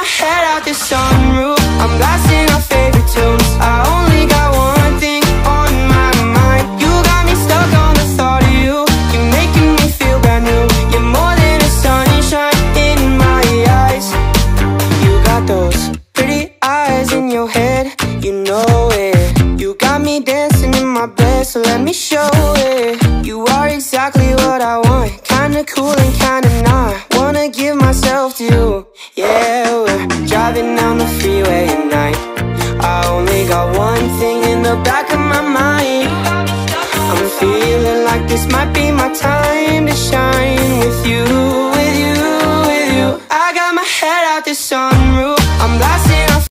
my head out the sunroof, I'm blasting our favorite tunes. I only got one thing on my mind. You got me stuck on the thought of you. You're making me feel brand new. You're more than a sunshine in my eyes. You got those pretty eyes in your head, you know it. You got me dancing in my bed, so let me show it. You are exactly what I want, kinda cool and kinda not. Wanna give myself to you. Yeah, we're driving down the freeway at night. I only got one thing in the back of my mind. I'm feeling like this might be my time to shine.